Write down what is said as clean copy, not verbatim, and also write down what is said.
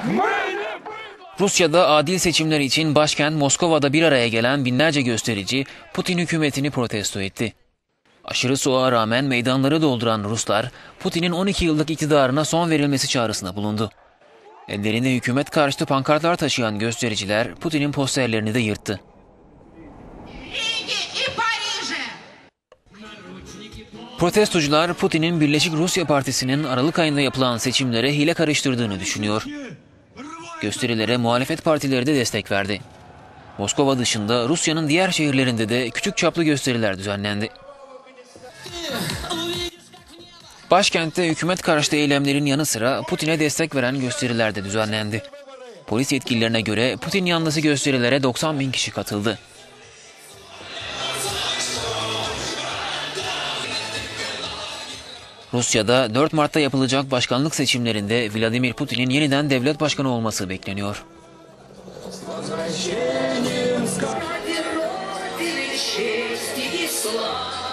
Rusya'da adil seçimler için başkent Moskova'da bir araya gelen binlerce gösterici Putin hükümetini protesto etti. Aşırı soğuğa rağmen meydanları dolduran Ruslar, Putin'in 12 yıllık iktidarına son verilmesi çağrısında bulundu. Ellerinde hükümet karşıtı pankartlar taşıyan göstericiler Putin'in posterlerini de yırttı. Protestocular Putin'in Birleşik Rusya Partisi'nin Aralık ayında yapılan seçimlere hile karıştırdığını düşünüyor. Gösterilere muhalefet partileri de destek verdi. Moskova dışında Rusya'nın diğer şehirlerinde de küçük çaplı gösteriler düzenlendi. Başkentte hükümet karşıtı eylemlerin yanı sıra Putin'e destek veren gösteriler de düzenlendi. Polis yetkililerine göre Putin yanlısı gösterilere 90 bin kişi katıldı. Rusya'da 4 Mart'ta yapılacak başkanlık seçimlerinde Vladimir Putin'in yeniden devlet başkanı olması bekleniyor. Честь и слава.